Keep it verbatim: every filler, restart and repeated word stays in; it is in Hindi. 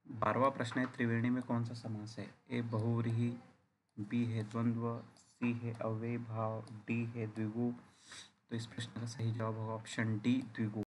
बारहवां प्रश्न है, त्रिवेणी में कौन सा समास है? ए बहुव्रीहि, बी है द्वंद्व, सी है अव्ययी भाव, डी है द्विगु। तो इस प्रश्न का सही जवाब होगा ऑप्शन डी, द्विगु।